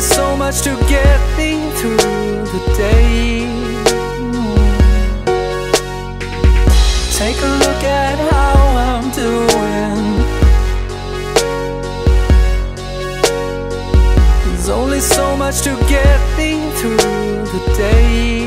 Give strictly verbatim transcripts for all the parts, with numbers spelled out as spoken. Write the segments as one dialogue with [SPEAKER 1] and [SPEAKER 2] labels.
[SPEAKER 1] so much to get me through the day. Take a look at how I'm doing. There's only so much to get me through the day.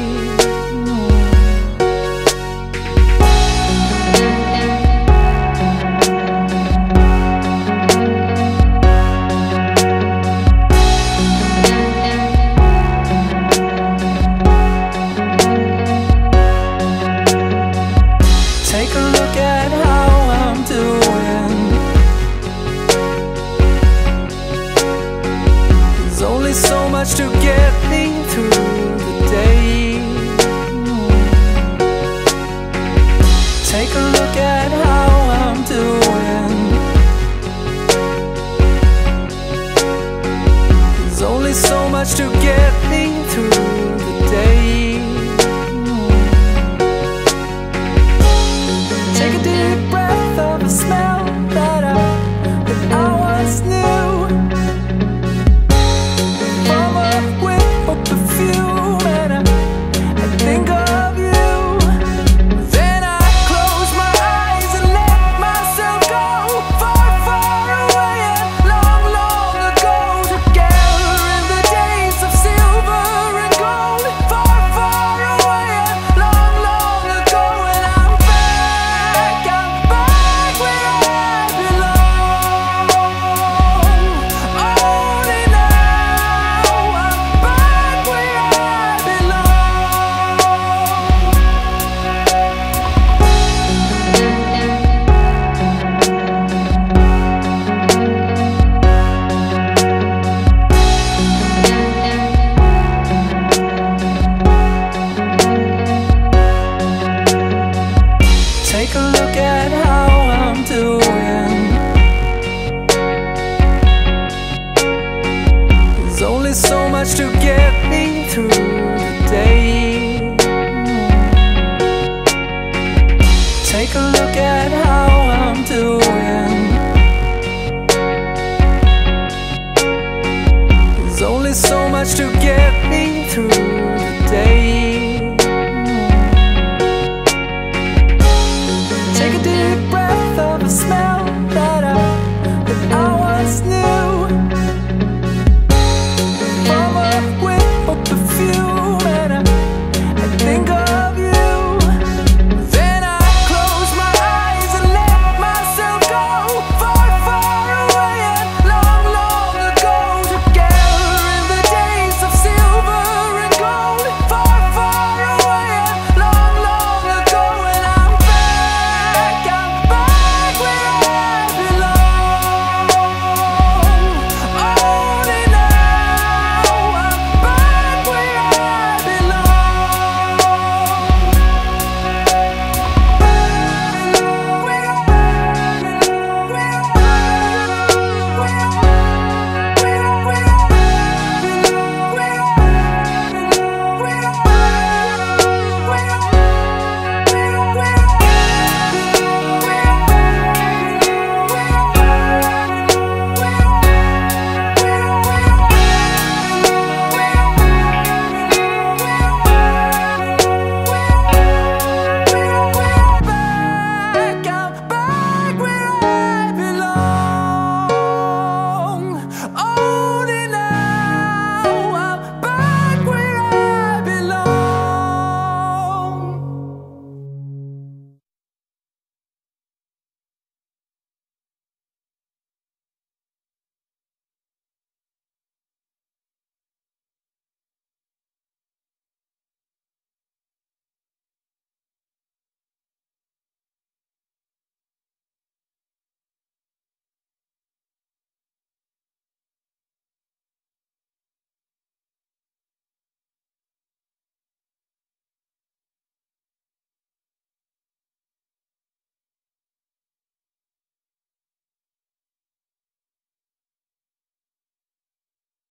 [SPEAKER 1] Take a look at how I'm doing. There's only so much to get me through the day. Take a look at how I'm doing. There's only so much to get me through the day. Take a deep breath of a smell that I, that I once knew. From a whiff of perfume, and I, I think of you. Then I close my eyes and let myself go far, far away and long, long ago. Together in the days of silver and gold. Far, far away and long, long ago. And I'm back, I'm back where I belong. Only now I'm back where I belong. Take a look at how I'm doing. There's only so much to get me through the day. Take a look at how I'm doing. There's only so much to get me through